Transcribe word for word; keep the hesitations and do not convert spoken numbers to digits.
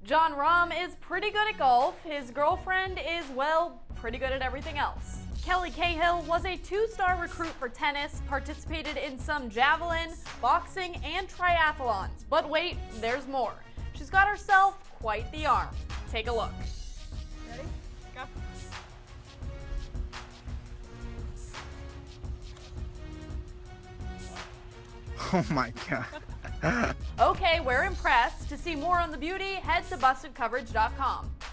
Jon Rahm is pretty good at golf. His girlfriend is, well, pretty good at everything else. Kelly Cahill was a two-star recruit for tennis, participated in some javelin, boxing, and triathlons. But wait, there's more. She's got herself quite the arm. Take a look. Ready? Go. Oh my god. Okay, we're impressed. To see more on the beauty, head to busted coverage dot com.